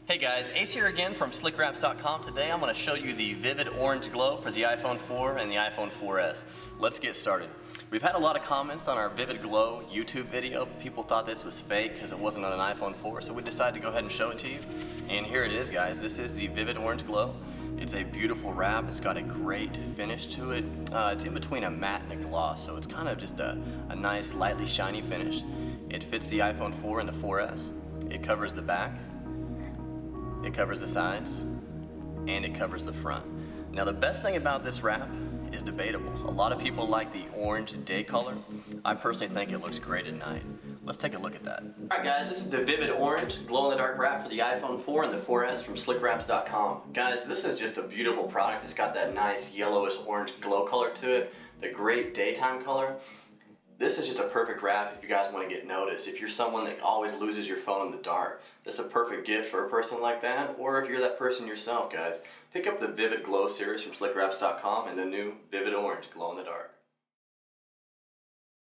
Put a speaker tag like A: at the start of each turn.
A: Hey guys, Ace here again from Slickwraps.com. Today I'm going to show you the Vivid Orange Glow for the iPhone 4 and the iPhone 4S. Let's get started. We've had a lot of comments on our Vivid Glow YouTube video. People thought this was fake because it wasn't on an iPhone 4, so we decided to go ahead and show it to you. And here it is, guys. This is the Vivid Orange Glow. It's a beautiful wrap. It's got a great finish to it. It's in between a matte and a gloss, so it's kind of just a nice, lightly shiny finish. It fits the iPhone 4 and the 4S. It covers the back. It covers the sides, and it covers the front. Now the best thing about this wrap is debatable. A lot of people like the orange day color. I personally think it looks great at night. Let's take a look at that. Alright guys, this is the Vivid Orange glow-in-the-dark wrap for the iPhone 4 and the 4S from Slickwraps.com. Guys, this is just a beautiful product. It's got that nice yellowish orange glow color to it, the great daytime color. This is just a perfect wrap if you guys want to get noticed. If you're someone that always loses your phone in the dark, this is a perfect gift for a person like that. Or if you're that person yourself, guys, pick up the Vivid Glow series from Slickwraps.com and the new Vivid Orange glow in the dark.